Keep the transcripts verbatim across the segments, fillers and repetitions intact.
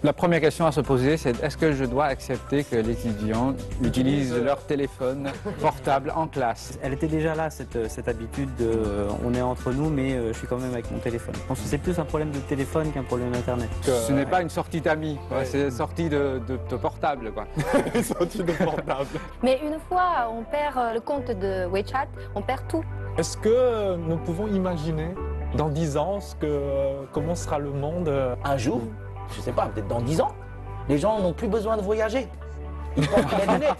La première question à se poser, c'est est-ce que je dois accepter que les étudiants utilisent leur téléphone portable en classe? Elle était déjà là, cette, cette habitude de euh, on est entre nous, mais euh, je suis quand même avec mon téléphone. Je pense que c'est plus un problème de téléphone qu'un problème d'Internet. Ce n'est pas une sortie d'amis, ouais. C'est une sortie de, de, de portable, quoi. Une sortie de portable. Mais une fois on perd le compte de WeChat, on perd tout. Est-ce que nous pouvons imaginer dans dix ans ce que, comment sera le monde? Un jour, je sais pas, peut-être dans dix ans, les gens n'ont plus besoin de voyager. Ils portent les lunettes.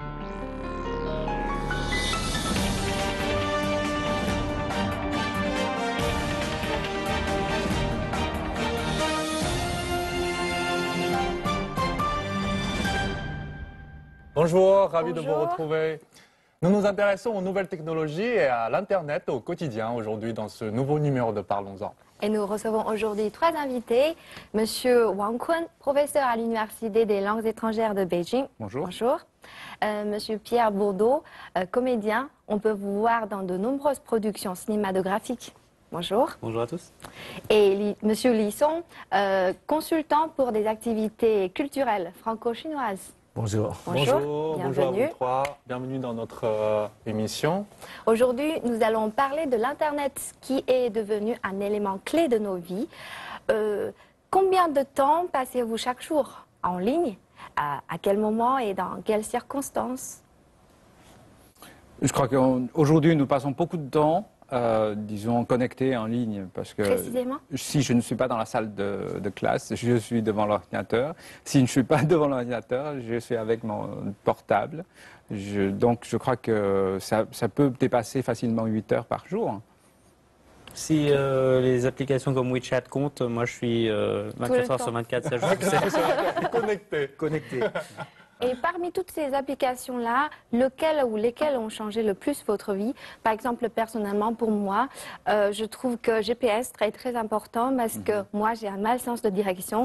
Bonjour, ravi Bonjour. de vous retrouver. Nous nous intéressons aux nouvelles technologies et à l'Internet au quotidien aujourd'hui dans ce nouveau numéro de Parlons-en. Et nous recevons aujourd'hui trois invités. Monsieur Wang Kun, professeur à l'Université des langues étrangères de Beijing. Bonjour. Bonjour. Euh, Monsieur Pierre Bourdeau, euh, comédien. On peut vous voir dans de nombreuses productions cinématographiques. Bonjour. Bonjour à tous. Et Li, Monsieur Li Song, euh, consultant pour des activités culturelles franco-chinoises. Bonjour. Bonjour. bonjour, Bienvenue. bonjour à vous trois. Bienvenue dans notre euh, émission. Aujourd'hui, nous allons parler de l'Internet qui est devenu un élément clé de nos vies. Euh, combien de temps passez-vous chaque jour en ligne? à, à quel moment et dans quelles circonstances? Je crois qu'aujourd'hui, nous passons beaucoup de temps, euh, disons, connectés en ligne, parce que Précisément? si je ne suis pas dans la salle de, de classe, je suis devant l'ordinateur. Si je ne suis pas devant l'ordinateur, je suis avec mon portable. Je, donc, je crois que ça, ça peut dépasser facilement huit heures par jour. Si euh, les applications comme WeChat comptent, moi je suis euh, vingt-quatre heures temps. sur vingt-quatre, ça joue. Connecté. Connecté. Et parmi toutes ces applications-là, lequel ou lesquelles ont changé le plus votre vie? Par exemple, personnellement, pour moi, euh, je trouve que G P S est très important parce que moi, j'ai un mal sens de direction.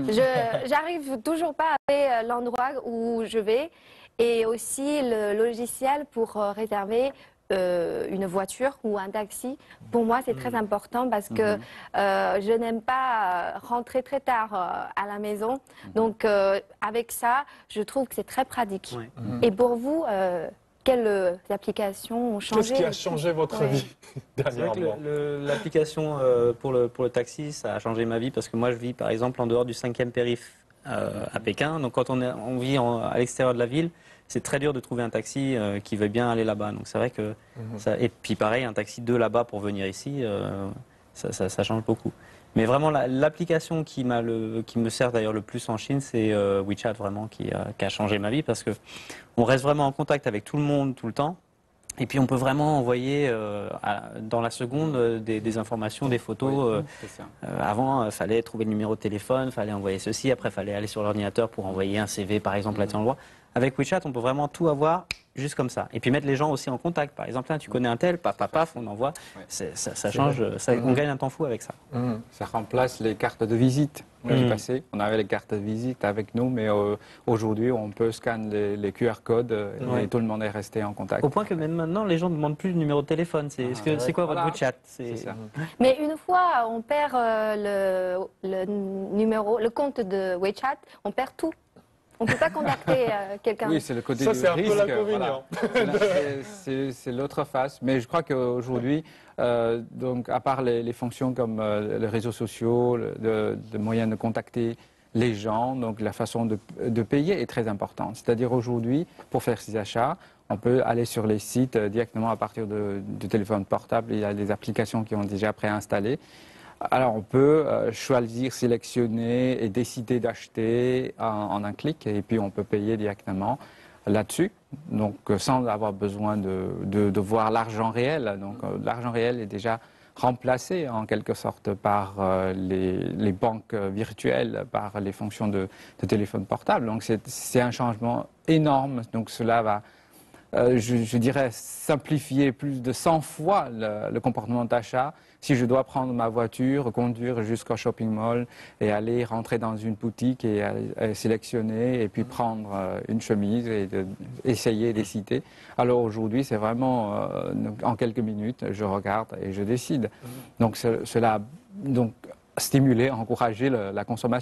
Je j'arrive toujours pas à trouver l'endroit où je vais. Et aussi le logiciel pour euh, réserver Euh, une voiture ou un taxi, pour moi c'est très important parce que euh, je n'aime pas euh, rentrer très tard euh, à la maison. Donc euh, avec ça, je trouve que c'est très pratique. Ouais. Et pour vous, euh, quelles euh, applications ont changé? Qu'est-ce qui a changé votre Ouais. vie C'est vrai que dernièrement? le- le- l'application euh, pour, le, pour le taxi, ça a changé ma vie parce que moi je vis par exemple en dehors du cinquième périph' euh, à Pékin. Donc quand on, est, on vit en- à l'extérieur de la ville, c'est très dur de trouver un taxi euh, qui veut bien aller là-bas. Donc c'est vrai que Mhm. ça, et puis pareil, un taxi de là-bas pour venir ici, euh, ça, ça- ça change beaucoup. Mais vraiment, la- l'application qui, m'a le- qui me sert d'ailleurs le plus en Chine, c'est euh, WeChat vraiment qui a, qui a changé ma vie parce que on reste vraiment en contact avec tout le monde tout le temps. Et puis on peut vraiment envoyer euh, à- dans la seconde euh, des, des informations, des photos. euh, C'est ça. euh, avant, il fallait trouver le numéro de téléphone, fallait envoyer ceci, après il fallait aller sur l'ordinateur pour envoyer un C V par exemple à tel endroit. Avec WeChat, on peut vraiment tout avoir juste comme ça. Et puis mettre les gens aussi en contact. Par exemple, là, tu connais un tel, paf, paf, paf, on envoie. Ouais. C'est- Ça, ça change, ça- on gagne un temps fou avec ça. Mhm. Ça remplace les cartes de visite. Mhm. Du passé, on avait les cartes de visite avec nous, mais euh, aujourd'hui, on peut scanner les, les Q R codes euh, Ouais. et tout le monde est resté en contact. Au point que même maintenant, les gens ne demandent plus le numéro de téléphone. C'est est-ce que- ouais. c'est quoi votre Voilà. WeChat? C'est ça. Mais une fois on perd euh, le, le numéro, le compte de WeChat, on perd tout. On ne peut pas contacter euh, quelqu'un. Oui, c'est le côté Ça, du c'est un peu risque. l'inconvénient. voilà. C'est- C'est c'est l'autre face. Mais je crois qu'aujourd'hui, euh, donc à part les, les fonctions comme euh, les réseaux sociaux, le, de, de moyens de contacter les gens, donc la façon de, de payer est très importante. C'est-à-dire aujourd'hui, pour faire ses achats, on peut aller sur les sites euh, directement à partir de, du téléphone portable. Il y a des applications qui ont déjà préinstallé. Alors on peut euh, choisir, sélectionner et décider d'acheter en, en un clic et puis on peut payer directement là-dessus, donc euh, sans avoir besoin de, de, de voir l'argent réel. Donc euh, l'argent réel est déjà remplacé en quelque sorte par euh, les, les banques euh, virtuelles, par les fonctions de, de téléphone portable. Donc c'est c'est un changement énorme. Donc cela va euh, je, je dirais, simplifier plus de cent fois le, le comportement d'achat. Si je dois prendre ma voiture, conduire jusqu'au shopping mall et aller rentrer dans une boutique et, euh, sélectionner et puis prendre euh, une chemise et de, essayer d'hésiter. Alors aujourd'hui, c'est vraiment euh, en quelques minutes, je regarde et je décide. Donc ce- cela a donc stimulé, encouragé le- la consommation.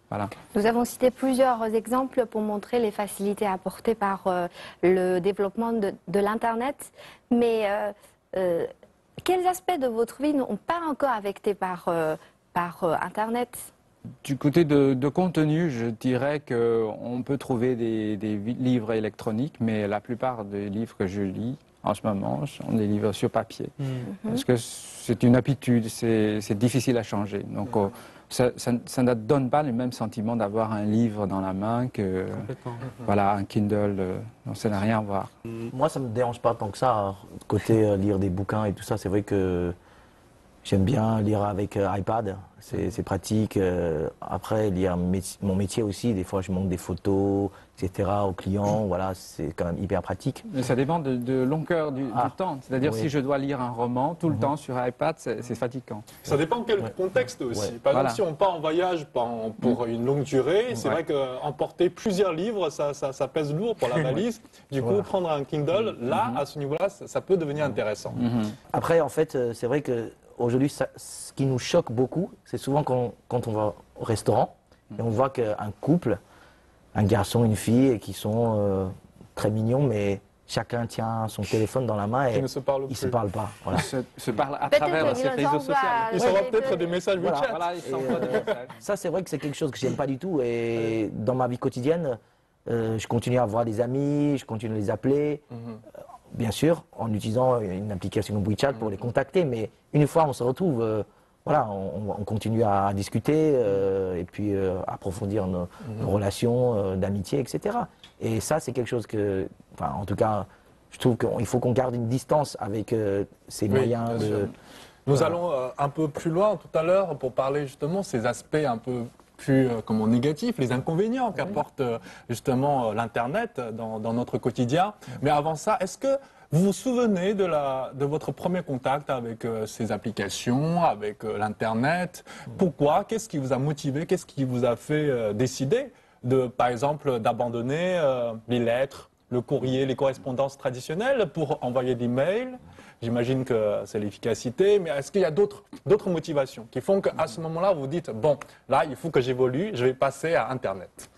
Voilà. Nous avons cité plusieurs exemples pour montrer les facilités apportées par euh, le développement de, de l'Internet. Mais euh, euh, quels aspects de votre vie n'ont pas encore affecté par, euh, par euh, Internet? Du côté de, de contenu, je dirais qu'on peut trouver des, des livres électroniques, mais la plupart des livres que je lis en ce moment sont des livres sur papier. Mmh. Parce que c'est une habitude, c'est difficile à changer. Donc, mmh. ça, ça, ça ne donne pas le même sentiment d'avoir un livre dans la main que voilà, un Kindle. Euh, donc ça n'a rien à voir. Moi, ça ne me dérange pas tant que ça. Côté euh, lire des bouquins et tout ça, c'est vrai que j'aime bien lire avec euh, iPad, c'est pratique. Euh, après, lire métier, mon métier aussi, des fois je montre des photos, et cetera aux clients, voilà, c'est quand même hyper pratique. Mais ça dépend de, de longueur du, ah, du temps. C'est-à-dire oui. si je dois lire un roman tout le mmh. temps sur iPad, c'est fatigant. Ça dépend quel ouais. contexte aussi. Ouais. Par exemple, voilà. si on part en voyage pour, pour mmh. une longue durée, c'est ouais. vrai qu'emporter plusieurs livres, ça, ça, ça pèse lourd pour la valise. Du coup, voilà. prendre un Kindle, là, mmh. à ce niveau-là, ça, ça peut devenir intéressant. Mmh. Après, en fait, c'est vrai que aujourd'hui, ce qui nous choque beaucoup, c'est souvent quand, quand on va au restaurant et on voit qu'un couple, un garçon, une fille, qui sont euh, très mignons, mais chacun tient son téléphone dans la main et ils ne se parlent, ils se parlent pas. Voilà. Ils se, se parlent à travers ces réseaux sociaux. Ils s'envoient peut-être des messages voilà. WeChat. Voilà, ils s'envoient des messages. Ça, c'est vrai que c'est quelque chose que j'aime pas du tout. Et dans ma vie quotidienne, euh, je continue à avoir des amis, je continue à les appeler. Mm-hmm. Bien sûr, en utilisant une application WeChat pour les contacter, mais une fois on se retrouve, euh, voilà, on, on continue à discuter euh, et puis euh, approfondir nos, mmh. nos relations euh, d'amitié, et cetera. Et ça, c'est quelque chose que, enfin, en tout cas, je trouve qu'il faut qu'on garde une distance avec euh, ces oui, moyens de... Nous voilà. allons euh, un peu plus loin tout à l'heure pour parler justement de ces aspects un peu plus euh, comment, négatifs, les inconvénients qu'apporte euh, justement euh, l'Internet dans, dans notre quotidien. Mais avant ça, est-ce que vous vous souvenez de, la, de votre premier contact avec euh, ces applications, avec euh, l'Internet? Pourquoi? Qu'est-ce qui vous a motivé? Qu'est-ce qui vous a fait euh, décider, de, par exemple, d'abandonner euh, les lettres, le courrier, les correspondances traditionnelles pour envoyer des mails? J'imagine que c'est l'efficacité, mais est-ce qu'il y a d'autres motivations qui font qu'à ce moment-là, vous dites, bon, là, il faut que j'évolue, je vais passer à Internet?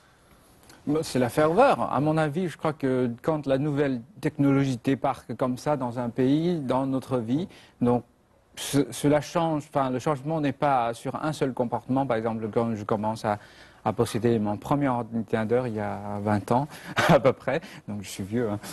C'est la ferveur. À mon avis, je crois que quand la nouvelle technologie débarque comme ça dans un pays, dans notre vie, donc ce, cela change, enfin, le changement n'est pas sur un seul comportement. Par exemple, quand je commence à, à posséder mon premier ordinateur il y a vingt ans, à peu près, donc je suis vieux. Hein.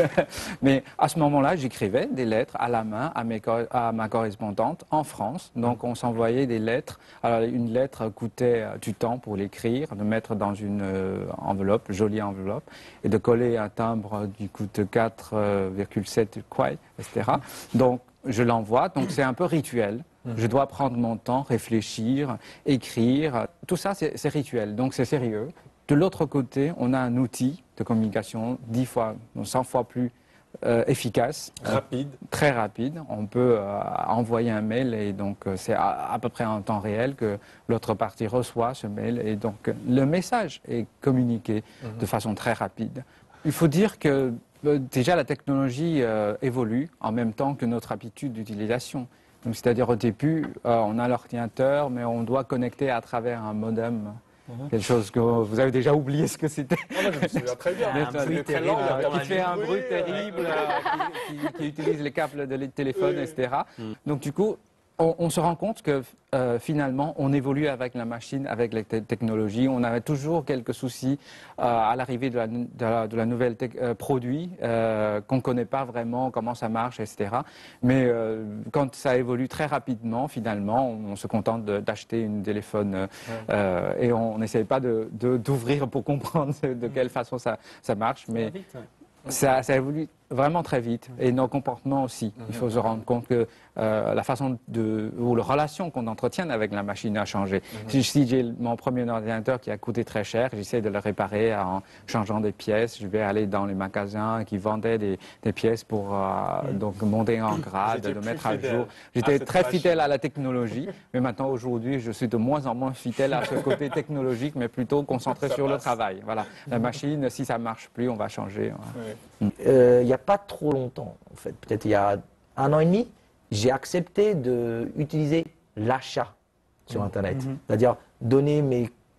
Mais à ce moment-là, j'écrivais des lettres à la main à, mes, à ma correspondante en France. Donc on s'envoyait des lettres. Alors une lettre coûtait du temps pour l'écrire, de mettre dans une euh, enveloppe, jolie enveloppe, et de coller un timbre du coût de quatre virgule sept kwai, et cetera. Donc je l'envoie, donc c'est un peu rituel. Je dois prendre mon temps, réfléchir, écrire. Tout ça, c'est rituel, donc c'est sérieux. De l'autre côté, on a un outil de communication dix fois, cent fois plus euh, efficace. Rapide. Euh, très rapide. On peut euh, envoyer un mail et donc euh, c'est à, à peu près en temps réel que l'autre partie reçoit ce mail et donc le message est communiqué mm-hmm. de façon très rapide. Il faut dire que euh, déjà la technologie euh, évolue en même temps que notre habitude d'utilisation. C'est-à-dire au début, euh, on a l'ordinateur, mais on doit connecter à travers un modem. Mmh. Quelque chose que vous avez déjà oublié ce que c'était. Ah, je me souviens très bien. Un bruit terrible, euh, qui fait un bruit terrible, euh, qui, qui, qui utilise les câbles de téléphone, oui. et cetera. Mmh. Donc du coup, on, on se rend compte que euh, finalement, on évolue avec la machine, avec les te technologies. On avait toujours quelques soucis euh, à l'arrivée de la, de, la, de la nouvelle euh, produit euh, qu'on ne connaît pas vraiment comment ça marche, et cetera. Mais euh, quand ça évolue très rapidement, finalement, on, on se contente d'acheter un téléphone euh, ouais. euh, et on n'essaye pas d'ouvrir de, de, pour comprendre de quelle façon ça, ça marche. Mais vite, ouais. ça, ça évolue vraiment très vite et nos comportements aussi. Mm-hmm. Il faut se rendre compte que euh, la façon de, ou la relation qu'on entretient avec la machine a changé. Mm-hmm. Si, si j'ai mon premier ordinateur qui a coûté très cher, j'essaie de le réparer en changeant des pièces. Je vais aller dans les magasins qui vendaient des, des pièces pour euh, mm-hmm. donc monter en grade, le mettre à jour. J'étais très machine. fidèle à la technologie, mais maintenant aujourd'hui, je suis de moins en moins fidèle à ce côté technologique, mais plutôt concentré ça sur passe. le travail. Voilà, la machine, si ça marche plus, on va changer. Il n'y euh, a pas trop longtemps, en fait, peut-être il y a un an et demi, j'ai accepté d'utiliser l'achat sur Internet. Mm-hmm. C'est-à-dire donner mes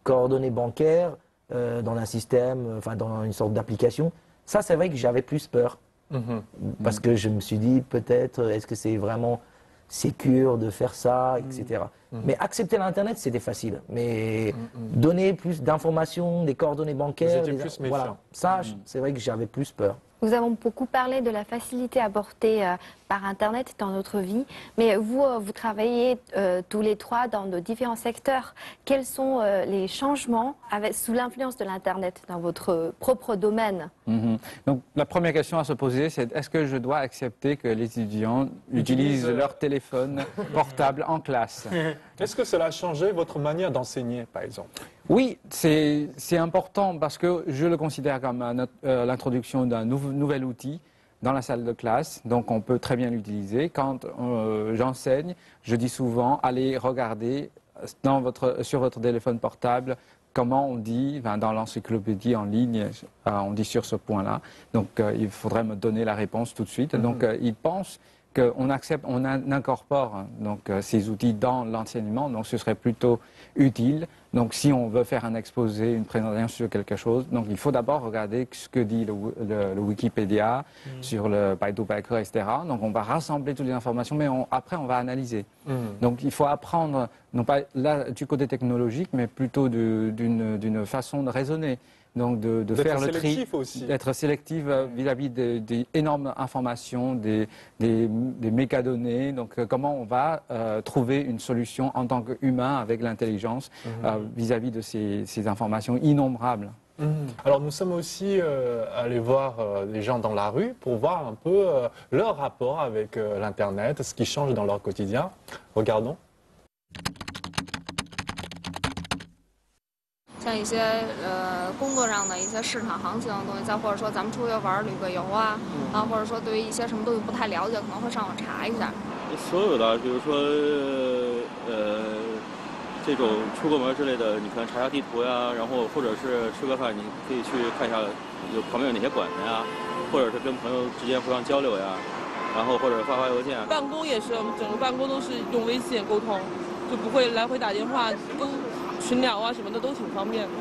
coordonnées bancaires euh, dans un système, enfin dans une sorte d'application. Ça, c'est vrai que j'avais plus peur. Mhm. Parce que je me suis dit, peut-être, est-ce que c'est vraiment sécure de faire ça, et cetera. Mhm. Mais accepter l'Internet, c'était facile. Mais Mhm. donner plus d'informations, des coordonnées bancaires, Vous étiez des- plus méfiant. voilà. Ça, je- c'est vrai que j'avais plus peur. Nous avons beaucoup parlé de la facilité apportée euh, par Internet dans notre vie, mais vous, euh, vous travaillez euh, tous les trois dans de différents secteurs. Quels sont euh, les changements avec, sous l'influence de l'Internet dans votre propre domaine? Mhm. Donc la première question à se poser, c'est est-ce que je dois accepter que les étudiants utilisent Utilisent, euh, leur téléphone portable en classe? Est-ce que cela a changé votre manière d'enseigner, par exemple? Oui, c'est c'est important parce que je le considère comme un- euh, l'introduction d'un nouveau- nouvel outil dans la salle de classe, donc on peut très bien l'utiliser. Quand euh, j'enseigne, je dis souvent, allez regarder dans votre, sur votre téléphone portable comment on dit, enfin, dans l'encyclopédie en ligne, euh, on dit sur ce point-là. Donc euh, il faudrait me donner la réponse tout de suite. Donc euh, ils pensent qu'on accepte, on in- incorpore hein, donc euh, ces outils dans l'enseignement, donc ce serait plutôt utile. Donc si on veut faire un exposé, une présentation sur quelque chose, donc il faut d'abord regarder ce que dit le, le- le Wikipédia sur le Baidu Baike, et cetera. Donc on va rassembler toutes les informations, mais on- après on va analyser. Mhm. Donc il faut apprendre, non pas là du côté technologique, mais plutôt de- d'une d'une façon de raisonner. Donc de, de D'être faire le tri, sélectif aussi. d'être sélectif euh, vis-à-vis des, des énormes informations, des, des, des mégadonnées. Donc euh, comment on va euh, trouver une solution en tant qu'humain avec l'intelligence euh, vis-à-vis de ces, ces informations innombrables. Mhm. Alors nous sommes aussi euh, allés voir euh, les gens dans la rue pour voir un peu euh, leur rapport avec euh, l'Internet, ce qui change dans leur quotidien. Regardons. 像一些呃工作上的一些市场行情的东西，再或者说咱们出去玩儿旅个游啊，啊，或者说对于一些什么东西不太了解，可能会上网查一下。 所有的，比如说呃这种出个门之类的，你可能查下地图呀，然后或者是吃个饭，你可以去看一下有旁边有哪些馆子呀，或者是跟朋友之间互相交流呀，然后或者发发邮件。 办公也是，我们整个办公都是用微信沟通，就不会来回打电话，都群聊啊什么的都挺方便的。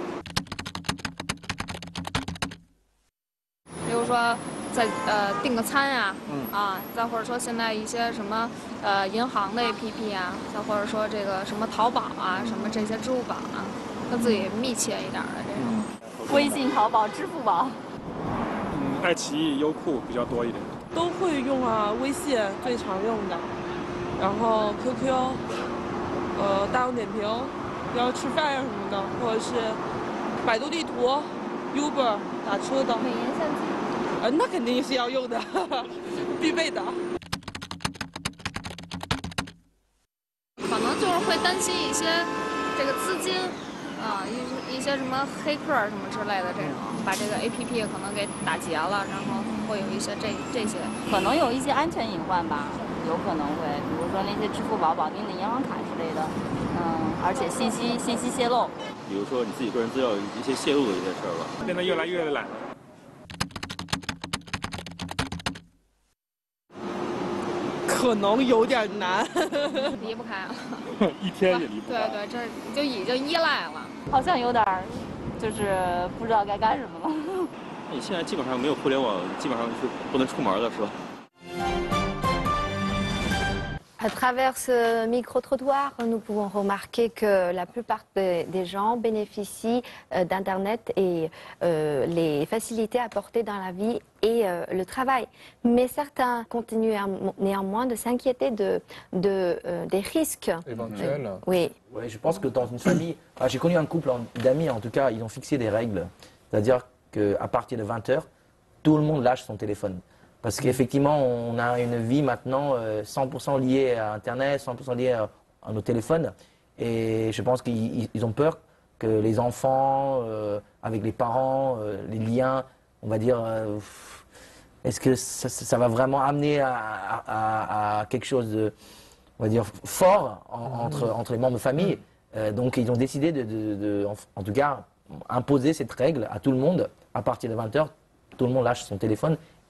比如说在呃订个餐呀、啊，啊，再或者说现在一些什么呃银行的 A P P 啊，再或者说这个什么淘宝啊，什么这些支付宝啊，跟自己密切一点的这种。 微信、淘宝、支付宝。 嗯，爱奇艺、优酷比较多一点。 都会用啊，微信最常用的，然后 Q Q， 呃，大众点评，要吃饭呀什么的，或者是百度地图、Uber 打车的。美颜相机。呃，那肯定是要用的，必备的。 可能就是会担心一些这个资金啊，一一些什么黑客什么之类的这种，把这个 A P P 可能给打劫了，然后会有一些这这些， 可能有一些安全隐患吧，有可能会，比如说那些支付宝绑定的银行卡之类的，嗯，而且信息信息泄露， 比如说你自己个人资料一些泄露的一些事儿吧。 变得越来越懒了。 可能有点难， 离不开啊。 一天也离不开。 对对，这就已经依赖了。 好像有点儿，就是不知道该干什么了。 你现在基本上没有互联网，基本上是不能出门的，是吧？ À travers ce micro-trottoir, nous pouvons remarquer que la plupart des, des gens bénéficient euh, d'Internet et euh, les facilités apportées dans la vie et euh, le travail. Mais certains continuent néanmoins de s'inquiéter de, de, euh, des risques. Éventuels. Euh, oui. Ouais, je pense que dans une famille, ah, j'ai connu un couple en- d'amis, en tout cas, ils ont fixé des règles. C'est-à-dire qu'à partir de vingt heures, tout le monde lâche son téléphone. Parce qu'effectivement, on a une vie maintenant euh, cent pour cent liée à Internet, cent pour cent liée à, à nos téléphones. Et je pense qu'ils ils ont peur que les enfants, euh, avec les parents, euh, les liens, on va dire, euh, est-ce que ça, ça va vraiment amener à, à- à quelque chose de, on va dire, fort en- entre, entre les membres de famille. Euh, donc ils ont décidé de, de- de- en, en tout cas, imposer cette règle à tout le monde. À partir de vingt heures, tout le monde lâche son téléphone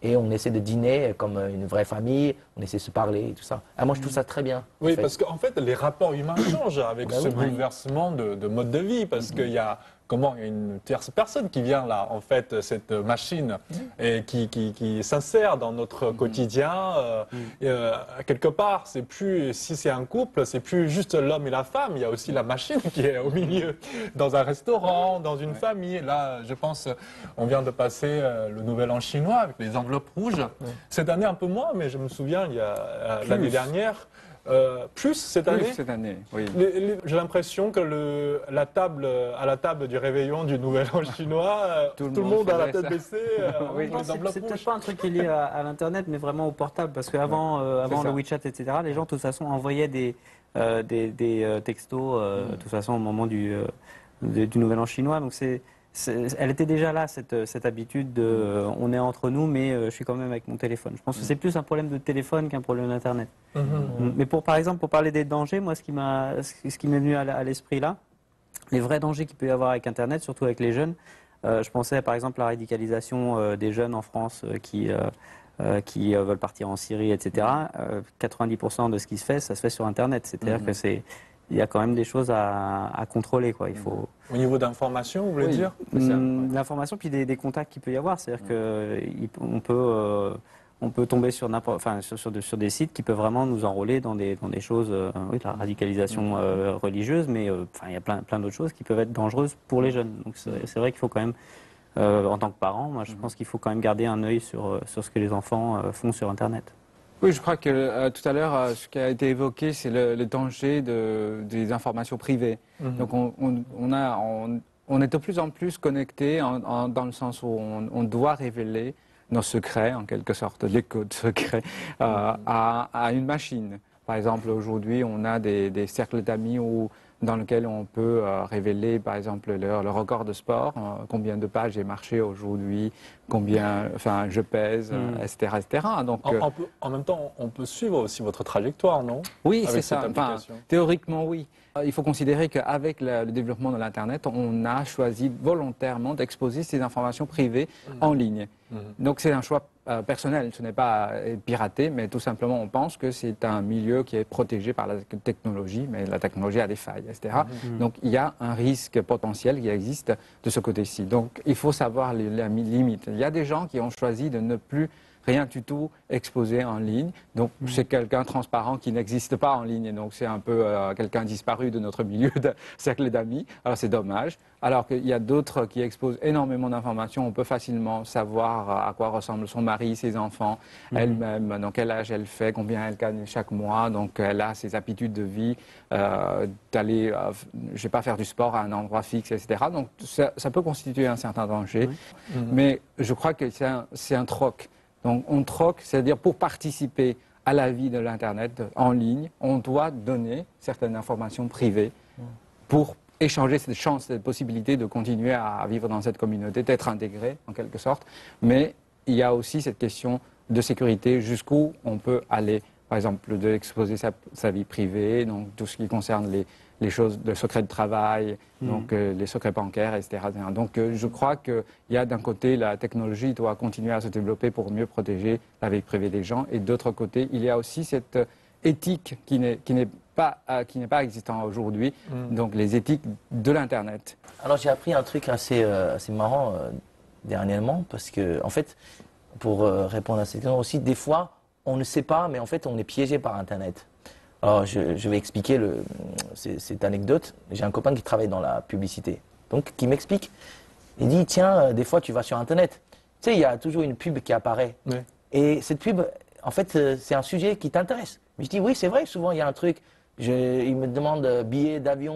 et on essaie de dîner comme une vraie famille, on essaie de se parler et tout ça. Ah, moi, je trouve ça très bien. Oui, en fait. parce qu'en fait, les rapports humains changent avec Ben ce oui. bouleversement de, de mode de vie, parce qu'il y a comment il y a une tierce personne qui vient là, en fait, cette machine, et qui, qui, qui s'insère dans notre quotidien. Euh, et, euh, quelque part, c'est plus, si c'est un couple, c'est plus juste l'homme et la femme, il y a aussi la machine qui est au milieu, dans un restaurant, dans une famille. Là, je pense, on vient de passer euh, le Nouvel An chinois avec les enveloppes rouges. Cette année, un peu moins, mais je me souviens, il y a euh, l'année dernière, Euh, plus cette Plus année. cette année, oui. Les- les- J'ai l'impression que le, la table, à la table du réveillon du Nouvel An chinois, euh, tout, le monde a la faisait tête ça. baissée. euh, Oui. dans les C'est enveloppes c'est peut-être rouges. pas un truc qui est lié à, à l'internet, mais vraiment au portable, parce qu'avant, euh, avant ça. le WeChat, et cetera, les gens de toute façon envoyaient des euh, des, des euh, textos, euh, de toute façon au moment du euh, de- du Nouvel An chinois. Donc c'est c'est- elle était déjà là, cette, cette habitude de euh, on est entre nous, mais euh, je suis quand même avec mon téléphone. Je pense que c'est plus un problème de téléphone qu'un problème d'Internet. Mhm. Mais pour, par exemple, pour parler des dangers, moi, ce qui m'a, ce ce qui m'est venu à, la- à l'esprit là, les vrais dangers qu'il peut y avoir avec Internet, surtout avec les jeunes, euh, je pensais par exemple à la radicalisation euh, des jeunes en France euh, qui, euh, euh, qui euh, veulent partir en Syrie, et cetera. Euh, quatre-vingt-dix pour cent de ce qui se fait, ça se fait sur Internet. C'est-à-dire Mhm. que c'est, il y a quand même des choses à, à contrôler, quoi. Il faut, Au niveau d'information, vous voulez Oui. dire Hum, l'information puis des, des contacts qu'il peut y avoir, c'est-à-dire qu'on peut euh, on peut tomber sur n'importe, enfin sur, sur, de- sur des sites qui peuvent vraiment nous enrôler dans des dans des choses, euh, oui, de la radicalisation euh, religieuse, mais euh, enfin il y a plein plein d'autres choses qui peuvent être dangereuses pour les jeunes. Donc c'est c'est vrai qu'il faut quand même, euh, en tant que parent, moi je pense qu'il faut quand même garder un œil sur euh, sur ce que les enfants euh, font sur Internet. Oui, je crois que euh, tout à l'heure, euh, ce qui a été évoqué, c'est le, le danger de, des informations privées. Mhm. Donc, on, on, on a, on, on est de plus en plus connecté en- en- dans le sens où on, on doit révéler nos secrets, en quelque sorte, les codes secrets, euh, à, à une machine. Par exemple, aujourd'hui, on a des, des cercles d'amis où dans lequel on peut euh, révéler, par exemple, le, le record de sport, euh, combien de pages j'ai marché aujourd'hui, combien, enfin, je pèse, Mm. et cetera, et cetera. Donc, en, euh, en peut- en même temps, on peut suivre aussi votre trajectoire, non oui, Avec c'est cette ça. Enfin, application. théoriquement, oui. Euh, Il faut considérer qu'avec le, le développement de l'Internet, on a choisi volontairement d'exposer ces informations privées en ligne. Mhm. Donc c'est un choix euh, personnel, ce n'est pas euh, piraté, mais tout simplement on pense que c'est un milieu qui est protégé par la technologie, mais la technologie a des failles, et cetera. Donc il y a un risque potentiel qui existe de ce côté-ci. Donc il faut savoir les, les limites. Il y a des gens qui ont choisi de ne plus rien du tout exposé en ligne. Donc c'est quelqu'un transparent qui n'existe pas en ligne. Donc c'est un peu euh, quelqu'un disparu de notre milieu de cercle d'amis. Alors c'est dommage. Alors qu'il y a d'autres qui exposent énormément d'informations. On peut facilement savoir euh, à quoi ressemble son mari, ses enfants, elle-même, dans quel âge elle fait, combien elle gagne chaque mois. Donc elle a ses habitudes de vie, euh, d'aller, euh, je sais pas, faire du sport à un endroit fixe, et cetera. Donc ça, ça peut constituer un certain danger. Mais je crois que c'est un, c'est un troc. Donc on troque, c'est-à-dire pour participer à la vie de l'Internet en ligne, on doit donner certaines informations privées pour échanger cette chance, cette possibilité de continuer à vivre dans cette communauté, d'être intégré en quelque sorte. Mais il y a aussi cette question de sécurité, jusqu'où on peut aller. Par exemple, de exposer sa, sa vie privée, donc tout ce qui concerne les, les choses, le secret de travail, donc euh, les secrets bancaires, et cetera. Donc euh, je crois qu'il y a d'un côté, la technologie doit continuer à se développer pour mieux protéger la vie privée des gens, et d'autre côté, il y a aussi cette euh, éthique qui n'est qui n'est pas euh, qui n'est pas existante aujourd'hui, donc les éthiques de l'Internet. Alors j'ai appris un truc assez, euh, assez marrant euh, dernièrement, parce que, en fait, pour euh, répondre à cette question aussi, des fois, on ne sait pas, mais en fait, on est piégé par Internet. Alors, je, je vais expliquer le, c'est- cette anecdote. J'ai un copain qui travaille dans la publicité, donc qui m'explique. Il dit, tiens, euh, des fois, tu vas sur Internet. Tu sais, il y a toujours une pub qui apparaît. Oui. Et cette pub, en fait, euh, c'est un sujet qui t'intéresse. Mais je dis, oui, c'est vrai, souvent, il y a un truc. Je, il me demande euh, billet d'avion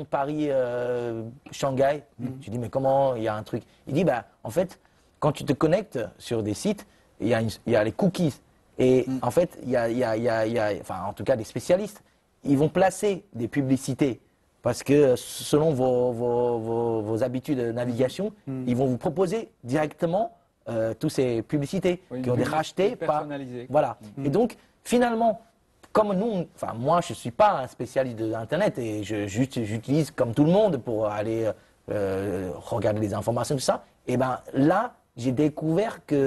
Paris-Shanghai. Je dis, mais comment il y a un truc? Il dit, bah, en fait, quand tu te connectes sur des sites, il y a, une- il y a les cookies. Et en fait, il y a, il y a- il y a- il y a- enfin, en tout cas, des spécialistes, ils vont placer des publicités. Parce que selon vos, vos, vos, vos habitudes de navigation, ils vont vous proposer directement euh, toutes ces publicités Oui, qui ont été une rachetées publicité par. personnalisée. Voilà. Et donc, finalement, comme nous, enfin, moi, je ne suis pas un spécialiste de Internet et je- juste, j'utilise comme tout le monde pour aller euh, regarder les informations, tout ça. Et ben là, j'ai découvert que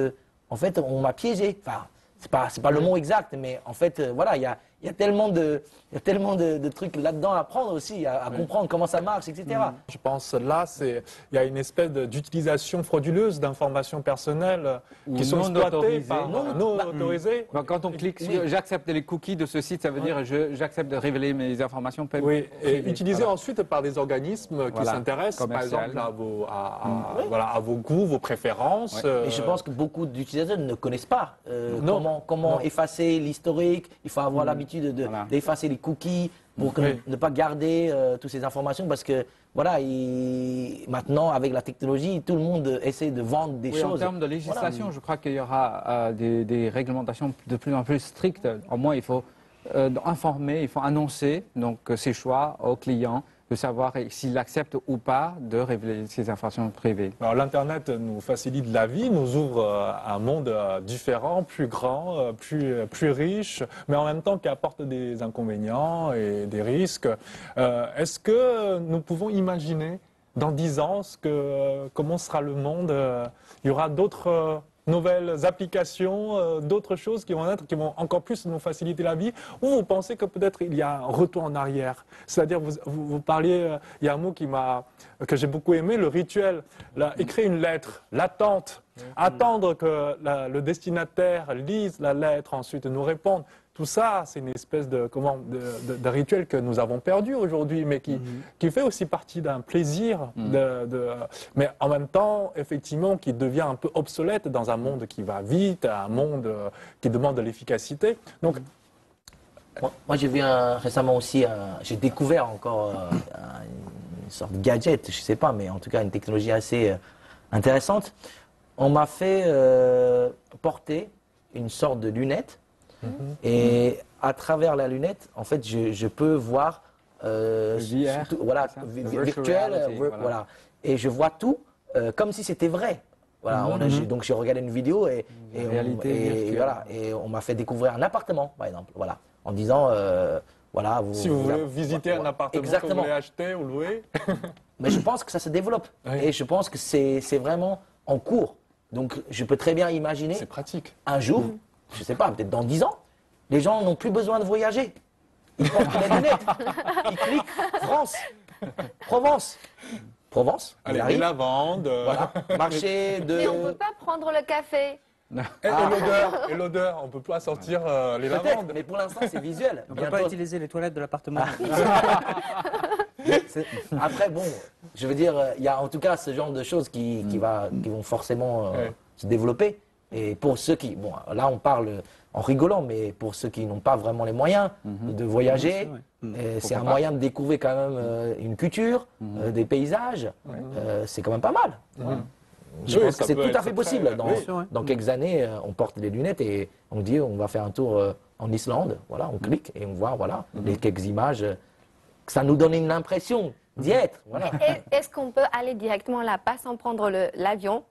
en fait, on m'a piégé. Enfin, c'est pas, c'est pas le mot exact, mais en fait, euh, voilà, il y a, il y a tellement de, il y a tellement de, de trucs là-dedans à apprendre aussi, à, à comprendre comment ça marche, et cetera. Je pense là, c'est, il y a une espèce de- d'utilisation frauduleuse d'informations personnelles Ou qui sont non exploitées autorisées. par Non, non bah, autorisées. Bon, quand on clique sur j'accepte les cookies de ce site, ça veut dire je- j'accepte de révéler mes informations privées. Oui, et privées. utilisées Voilà. ensuite par des organismes qui Voilà, s'intéressent, par commercial. exemple, à vos, à, à- voilà, à vos goûts, vos préférences. Ouais. euh, Et je pense que beaucoup d'utilisateurs ne connaissent pas euh, Non. comment, comment Non. effacer l'historique. Il faut avoir l'habitude de- Voilà. d'effacer les cookies pour que- Oui. ne pas garder euh, toutes ces informations parce que voilà, il- maintenant avec la technologie, tout le monde essaie de vendre des Oui, en choses. termes de législation, je crois qu'il y aura euh, des, des réglementations de plus en plus strictes. Au moins, il faut euh, informer, il faut annoncer donc, euh, ses choix aux clients, de savoir s'il accepte ou pas de révéler ses informations privées. Alors l'Internet nous facilite la vie, nous ouvre euh, un monde euh, différent, plus grand, euh, plus, euh, plus riche, mais en même temps qui apporte des inconvénients et des risques. Euh, Est-ce que nous pouvons imaginer dans dix ans ce que, comment sera le monde? euh, Il y aura d'autres euh, nouvelles applications, euh, d'autres choses qui vont être, qui vont encore plus nous faciliter la vie, ou vous pensez que peut-être il y a un retour en arrière? C'est-à-dire, vous, vous, vous parliez, euh, il y a un mot qui m'a, que j'ai beaucoup aimé, le rituel, là, écrire une lettre, l'attente, attendre que la- le destinataire lise la lettre, ensuite nous réponde. Tout ça, c'est une espèce de, comment, de, de- de rituel que nous avons perdu aujourd'hui, mais qui, qui fait aussi partie d'un plaisir, de, de- mais en même temps, effectivement, qui devient un peu obsolète dans un monde qui va vite, un monde euh, qui demande de l'efficacité. Donc, Moi, moi, j'ai vu un- récemment aussi, un- j'ai découvert encore euh, un- une sorte de gadget, je sais pas, mais en tout cas une technologie assez euh, intéressante. On m'a fait euh, porter une sorte de lunette et à travers la lunette, en fait, je, je peux voir euh, V R, tout- voilà, c'est ça? vi- Le vi- virtual virtuel, reality, euh, vir- voilà. voilà. Et je vois tout euh, comme si c'était vrai. Voilà, on a- j'ai- donc j'ai regardé une vidéo et, et, on, réalité et- virtuelle. voilà, et on m'a fait découvrir un appartement, par exemple, voilà, en disant, euh, voilà, vous, si vous voulez avez- visiter un appartement que vous Exactement. voulez acheter ou louer, Mais je pense que ça se développe Oui. et je pense que c'est c'est vraiment en cours. Donc je peux très bien imaginer c'est pratique. un jour, je sais pas, peut-être dans dix ans, les gens n'ont plus besoin de voyager. Ils portent les lunettes, ils cliquent France, Provence, Provence, ils Allez, les arrivent, lavandes. euh, voilà, marché de... Mais on ne peut pas prendre le café. Et, et l'odeur, et l'odeur, on peut pas sortir euh, les Peut-être, lavandes. mais pour l'instant c'est visuel. On ne peut pas Bientôt- utiliser les toilettes de l'appartement. C'est- Après, bon, je veux dire, euh, il y a en tout cas ce genre de choses qui, qui, va, qui vont forcément euh, Ouais. se développer. Et pour ceux qui, bon, là on parle en rigolant, mais pour ceux qui n'ont pas vraiment les moyens de voyager, Ouais. euh, c'est un pas. moyen de découvrir quand même euh, une culture, euh, des paysages. Euh, c'est quand même pas mal. Je Oui, pense ça que c'est peut tout à être fait très- possible. Dans, oui. dans quelques années, euh, on porte des lunettes et on dit on va faire un tour euh, en Islande. Voilà, on clique et on voit voilà les quelques images. euh, que ça nous donne une impression d'y être. Voilà. Et Est-ce qu'on peut aller directement là-bas sans prendre le- l'avion?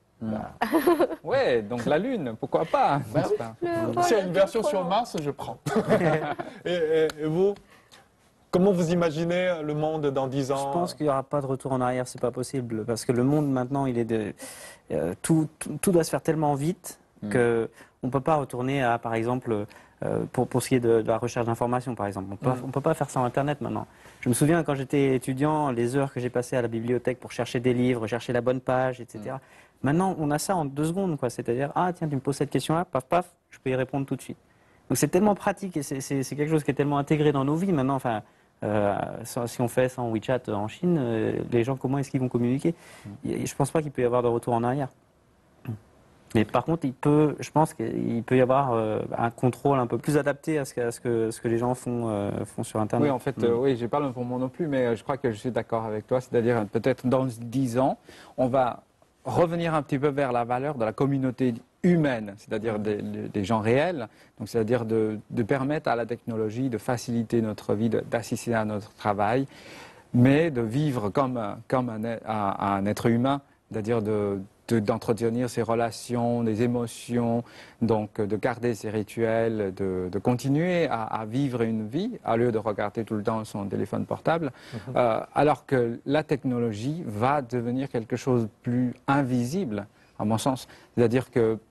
Ouais, donc la Lune, pourquoi pas, Bah n'est-ce oui. pas? Le vol S'il y a une est version trop sur long. Mars, je prends. et, et- et vous, comment vous imaginez le monde dans dix ans? Je pense qu'il n'y aura pas de retour en arrière, c'est pas possible, parce que le monde maintenant, il est de, euh, tout, tout, tout doit se faire tellement vite que on peut pas retourner à, par exemple, euh, pour, pour ce qui est de, de la recherche d'informations, par exemple, on peut, on peut pas faire ça en Internet maintenant. Je me souviens quand j'étais étudiant, les heures que j'ai passées à la bibliothèque pour chercher des livres, chercher la bonne page, et cetera. Maintenant, on a ça en deux secondes, quoi. C'est-à-dire, ah tiens, tu me poses cette question-là, paf paf, je peux y répondre tout de suite. Donc c'est tellement pratique et c'est- c'est c'est quelque chose qui est tellement intégré dans nos vies maintenant. Enfin, euh, sans- si on fait ça en WeChat en Chine, euh, les gens, comment est-ce qu'ils vont communiquer? Je ne pense pas qu'il peut y avoir de retour en arrière. Mais par contre, il peut, je pense qu'il peut y avoir euh, un contrôle un peu plus adapté à ce que, à ce que, ce que les gens font, euh, font sur Internet. Oui, en fait, euh, oui, je parle pour moi non plus, mais euh, je crois que je suis d'accord avec toi. C'est-à-dire, euh, peut-être dans dix ans, on va revenir un petit peu vers la valeur de la communauté humaine, c'est-à-dire des, des gens réels. Donc, c'est-à-dire de, de permettre à la technologie de faciliter notre vie, de- d'assister à notre travail, mais de vivre comme, un- comme un, ê- un- un être humain, c'est-à-dire de de- d'entretenir ses relations, des émotions, donc de garder ses rituels, de, de continuer à, à vivre une vie au lieu de regarder tout le temps son téléphone portable, euh, alors que la technologie va devenir quelque chose de plus invisible, à mon sens. C'est-à-dire que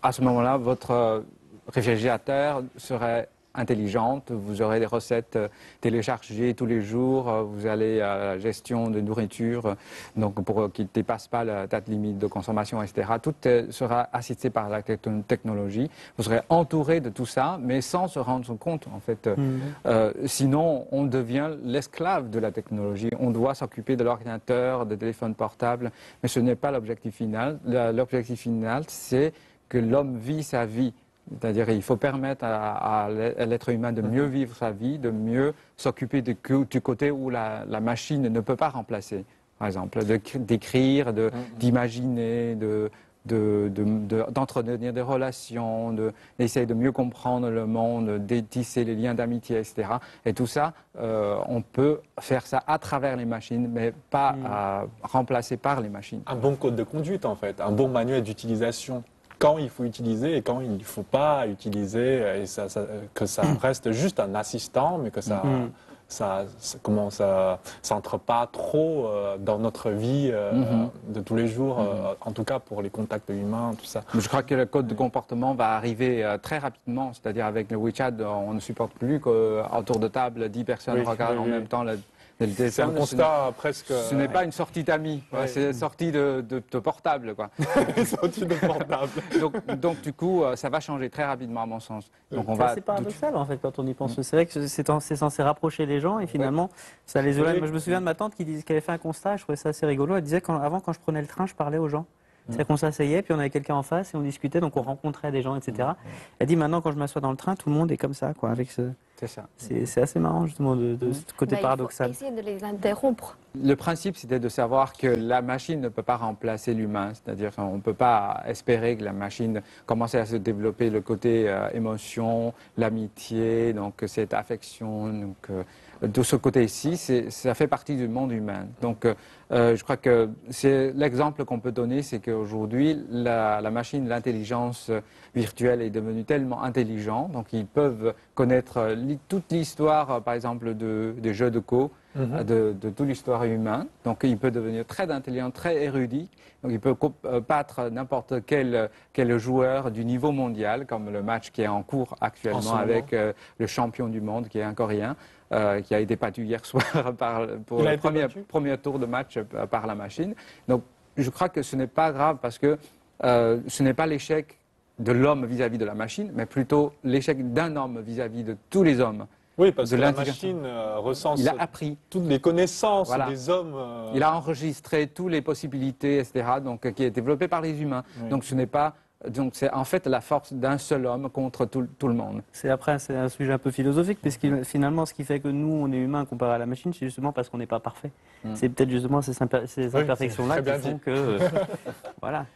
à ce moment-là, votre réfrigérateur serait intelligente, vous aurez des recettes téléchargées tous les jours, vous allez à la gestion de nourriture, donc pour qu'ils ne dépassent pas la date limite de consommation, et cetera. Tout sera assisté par la technologie. Vous serez entouré de tout ça, mais sans se rendre compte, en fait. Mmh. Euh, sinon, on devient l'esclave de la technologie. On doit s'occuper de l'ordinateur, des téléphones portables, mais ce n'est pas l'objectif final. L'objectif final, c'est que l'homme vit sa vie. C'est-à-dire qu'il faut permettre à, à l'être humain de mieux vivre sa vie, de mieux s'occuper du côté où la, la machine ne peut pas remplacer. Par exemple, d'écrire, de, d'imaginer, de, de, de, de, d'entretenir des relations, de, d'essayer de mieux comprendre le monde, de tisser les liens d'amitié, et cetera. Et tout ça, euh, on peut faire ça à travers les machines, mais pas mmh. euh, remplacé par les machines. Un bon code de conduite, en fait, un bon manuel d'utilisation. Quand il faut utiliser et quand il ne faut pas utiliser, et ça, ça, que ça reste juste un assistant, mais que ça, mm. ça, ça comment ça s'entre pas trop euh, dans notre vie euh, mm-hmm. de tous les jours, mm-hmm. euh, en tout cas pour les contacts humains, tout ça. Je crois que le code de comportement va arriver euh, très rapidement, c'est-à-dire avec le WeChat, on ne supporte plus qu'autour de table, dix personnes oui, regardent oui, en oui. même temps la C'est un constat presque... Ce n'est pas une sortie d'amis, ouais. c'est une sortie de, de, de portable. Quoi. Une sortie de portable. donc, donc du coup, ça va changer très rapidement à mon sens. Donc, on va c'est paradoxal tout... en fait quand on y pense. Mmh. C'est vrai que c'est censé rapprocher les gens et finalement ouais. ça les éloigne. Moi je me souviens de ma tante qui, disait, qui avait fait un constat, je trouvais ça assez rigolo. Elle disait qu'avant quand je prenais le train, je parlais aux gens. C'est-à-dire qu'on s'asseyait, puis on avait quelqu'un en face et on discutait, donc on rencontrait des gens, et cetera. Elle dit maintenant quand je m'assois dans le train, tout le monde est comme ça, quoi, avec ce... C'est ça. C'est assez marrant justement de, de ce côté bah, paradoxal. Il faut essayer de les interrompre. Le principe, c'était de savoir que la machine ne peut pas remplacer l'humain. C'est-à-dire qu'on ne peut pas espérer que la machine commence à se développer le côté euh, émotion, l'amitié, donc cette affection. Donc, euh, de ce côté-ci, ça fait partie du monde humain. Donc, euh, je crois que c'est l'exemple qu'on peut donner, c'est qu'aujourd'hui, la, la machine, l'intelligence virtuelle est devenue tellement intelligente, donc ils peuvent connaître li, toute l'histoire, par exemple, de, des jeux de Go, mm-hmm. de, de toute l'histoire humaine. Donc, il peut devenir très intelligent, très érudit. Donc, il peut battre n'importe quel, quel joueur du niveau mondial, comme le match qui est en cours actuellement en avec euh, le champion du monde, qui est un Coréen. Euh, qui a été battu hier soir par, pour le premier, premier tour de match euh, par la machine. Donc, je crois que ce n'est pas grave parce que euh, ce n'est pas l'échec de l'homme vis-à-vis de la machine, mais plutôt l'échec d'un homme vis-à-vis de tous les hommes. Oui, parce que la machine euh, recense il a appris. toutes les connaissances voilà. des hommes. Euh... Il a enregistré toutes les possibilités, et cetera, donc, qui est développé par les humains. Oui. Donc, ce n'est pas... Donc c'est en fait la force d'un seul homme contre tout, tout le monde. C'est après c'est un sujet un peu philosophique, parce que finalement ce qui fait que nous on est humains comparé à la machine, c'est justement parce qu'on n'est pas parfait. Mm. C'est peut-être justement ces, ces oui, imperfections-là qui font dit. que euh, voilà.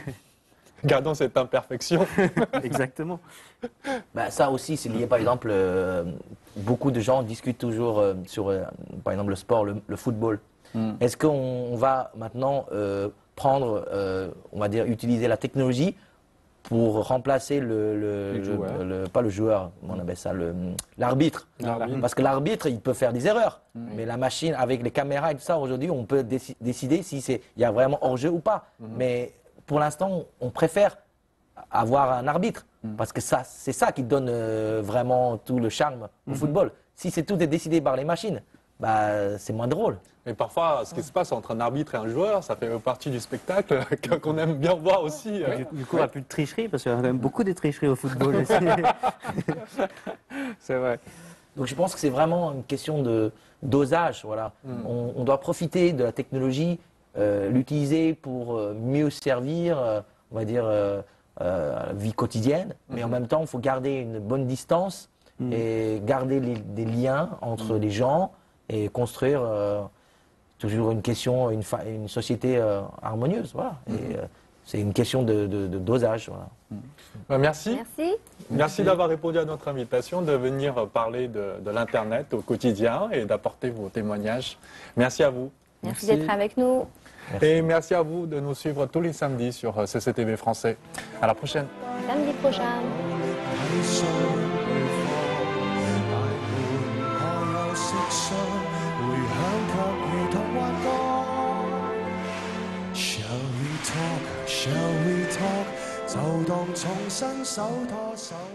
Gardons cette imperfection. Exactement. Ben, ça aussi c'est lié par exemple, euh, beaucoup de gens discutent toujours euh, sur euh, par exemple le sport, le, le football. Mm. Est-ce qu'on va maintenant euh, prendre, euh, on va dire utiliser la technologie pour remplacer le, le, le, le pas le joueur, on appelle ça l'arbitre. Parce que l'arbitre, il peut faire des erreurs. Mmh. Mais la machine, avec les caméras et tout ça, aujourd'hui, on peut déc décider si c'est il y a vraiment hors-jeu ou pas. Mmh. Mais pour l'instant, on préfère avoir un arbitre. Mmh. Parce que ça, c'est ça qui donne euh, vraiment tout le charme au mmh. football. Si c'est tout est décidé par les machines, bah, c'est moins drôle. Mais parfois, ce qui se passe entre un arbitre et un joueur, ça fait partie du spectacle qu'on aime bien voir aussi. Du, du coup, il n'y a plus de tricherie, parce qu'il y a quand même beaucoup de tricheries au football. C'est vrai. Donc je pense que c'est vraiment une question de dosage. Voilà. Mm. On, on doit profiter de la technologie, euh, l'utiliser pour euh, mieux servir, euh, on va dire, euh, euh, la vie quotidienne. Mm. Mais en même temps, il faut garder une bonne distance mm. et garder les, des liens entre mm. les gens et construire... Euh, toujours une question, une, une société euh, harmonieuse, voilà. Et euh, c'est une question de, de, de dosage, voilà. Ben, merci. Merci. Merci d'avoir répondu à notre invitation, de venir parler de, de l'Internet au quotidien et d'apporter vos témoignages. Merci à vous. Merci, merci. d'être avec nous. Merci. Et merci à vous de nous suivre tous les samedis sur C C T V Français. À la prochaine. Samedi prochain. Shall we talk? 就當重新手拖手。